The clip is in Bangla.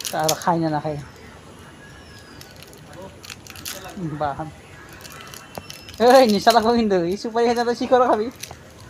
আর খাই না না খাই বাহ এই নিশা লাগবো কিন্তু এই সুপারি খেতে তো শিকড় খাবি